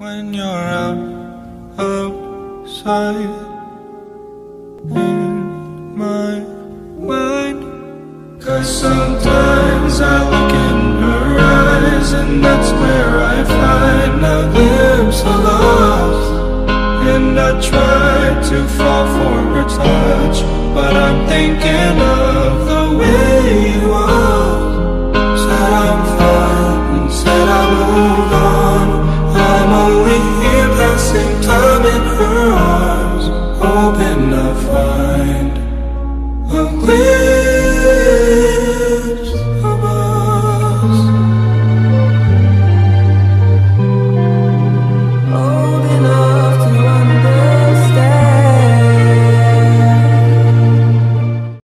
when you're outside in my mind. 'Cause sometimes I look in her eyes and that's